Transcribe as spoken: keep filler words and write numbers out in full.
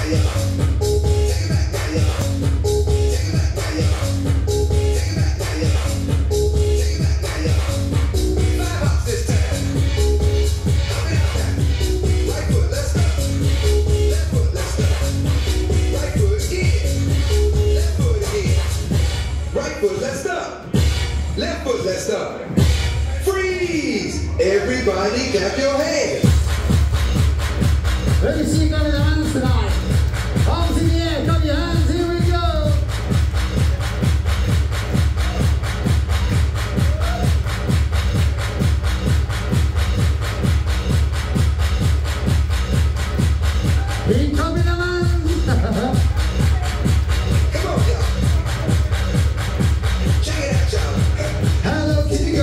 Everybody clap your hands. Ready, see, got it on,